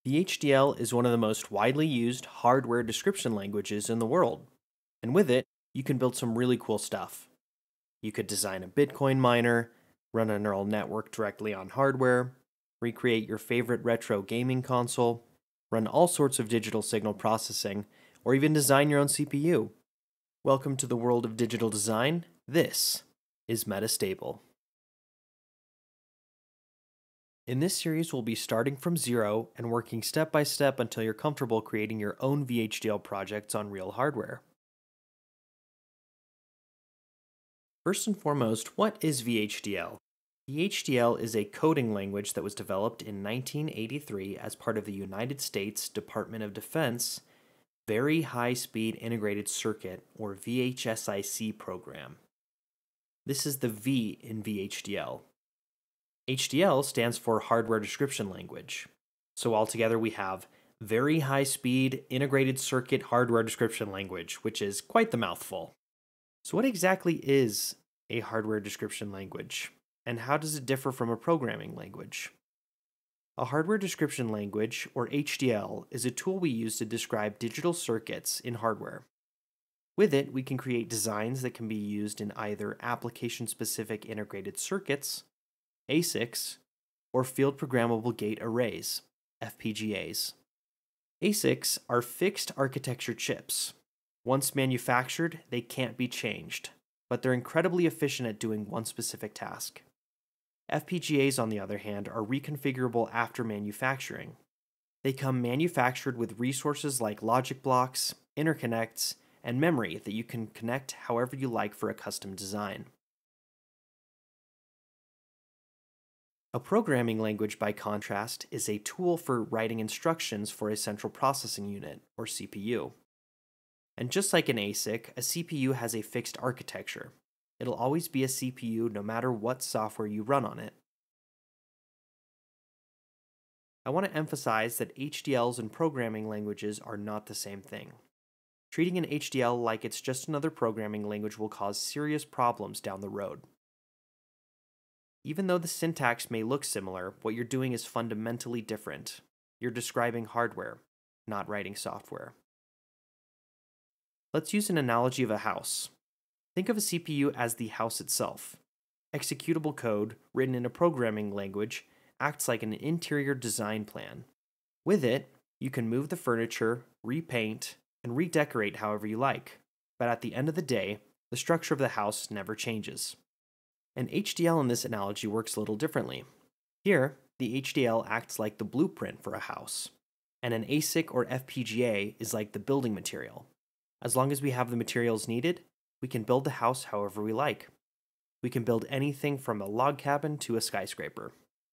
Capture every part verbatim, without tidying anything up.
The H D L is one of the most widely used hardware description languages in the world, and with it, you can build some really cool stuff. You could design a Bitcoin miner, run a neural network directly on hardware, recreate your favorite retro gaming console, run all sorts of digital signal processing, or even design your own C P U. Welcome to the world of digital design. This is Metastable. In this series, we'll be starting from zero and working step by step until you're comfortable creating your own V H D L projects on real hardware. First and foremost, what is V H D L? V H D L is a coding language that was developed in nineteen eighty-three as part of the United States Department of Defense Very High Speed Integrated Circuit, or V H S I C program. This is the V in V H D L. H D L stands for Hardware Description Language. So altogether we have Very High Speed Integrated Circuit Hardware Description Language, which is quite the mouthful. So what exactly is a hardware description language, and how does it differ from a programming language? A hardware description language, or H D L, is a tool we use to describe digital circuits in hardware. With it, we can create designs that can be used in either application-specific integrated circuits, A S I Cs, or field programmable gate arrays, F P G As. A S I Cs are fixed architecture chips. Once manufactured, they can't be changed, but they're incredibly efficient at doing one specific task. F P G As, on the other hand, are reconfigurable after manufacturing. They come manufactured with resources like logic blocks, interconnects, and memory that you can connect however you like for a custom design. A programming language, by contrast, is a tool for writing instructions for a central processing unit, or C P U. And just like an A S I C, a C P U has a fixed architecture. It'll always be a C P U no matter what software you run on it. I want to emphasize that H D Ls and programming languages are not the same thing. Treating an H D L like it's just another programming language will cause serious problems down the road. Even though the syntax may look similar, what you're doing is fundamentally different. You're describing hardware, not writing software. Let's use an analogy of a house. Think of a C P U as the house itself. Executable code, written in a programming language, acts like an interior design plan. With it, you can move the furniture, repaint, and redecorate however you like. But at the end of the day, the structure of the house never changes. An H D L in this analogy works a little differently. Here, the H D L acts like the blueprint for a house, and an A S I C or F P G A is like the building material. As long as we have the materials needed, we can build the house however we like. We can build anything from a log cabin to a skyscraper.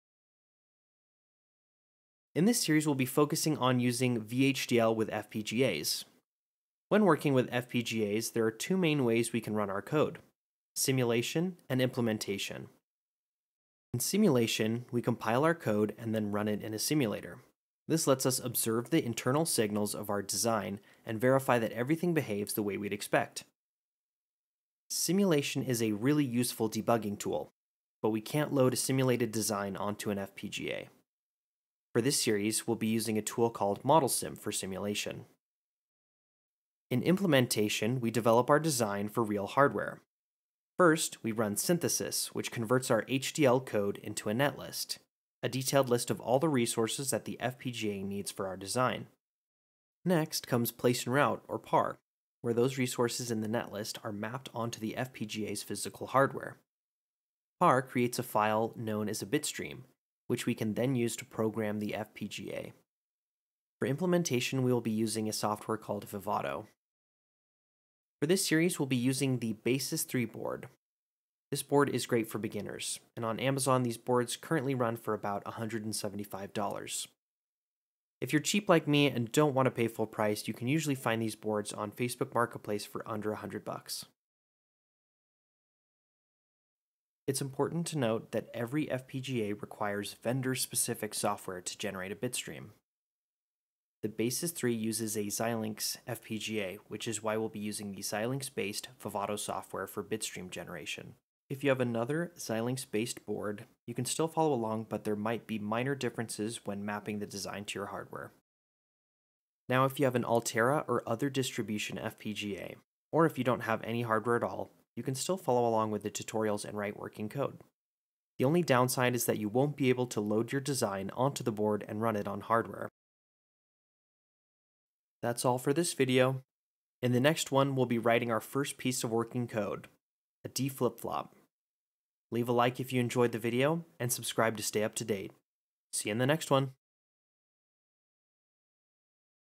In this series, we'll be focusing on using V H D L with F P G As. When working with F P G As, there are two main ways we can run our code: simulation and implementation. In simulation, we compile our code and then run it in a simulator. This lets us observe the internal signals of our design and verify that everything behaves the way we'd expect. Simulation is a really useful debugging tool, but we can't load a simulated design onto an F P G A. For this series, we'll be using a tool called ModelSim for simulation. In implementation, we develop our design for real hardware. First, we run synthesis, which converts our H D L code into a netlist, a detailed list of all the resources that the F P G A needs for our design. Next comes place and route, or P A R, where those resources in the netlist are mapped onto the F P G A's physical hardware. P A R creates a file known as a bitstream, which we can then use to program the F P G A. For implementation, we will be using a software called Vivado. For this series, we'll be using the Basis three board. This board is great for beginners, and on Amazon, these boards currently run for about one hundred seventy-five dollars. If you're cheap like me and don't want to pay full price, you can usually find these boards on Facebook Marketplace for under one hundred bucks. It's important to note that every F P G A requires vendor-specific software to generate a bitstream. The Basis three uses a Xilinx F P G A, which is why we'll be using the Xilinx-based Vivado software for bitstream generation. If you have another Xilinx-based board, you can still follow along, but there might be minor differences when mapping the design to your hardware. Now, if you have an Altera or other distribution F P G A, or if you don't have any hardware at all, you can still follow along with the tutorials and write working code. The only downside is that you won't be able to load your design onto the board and run it on hardware. That's all for this video. In the next one, we'll be writing our first piece of working code, a D flip-flop. Leave a like if you enjoyed the video, and subscribe to stay up to date. See you in the next one.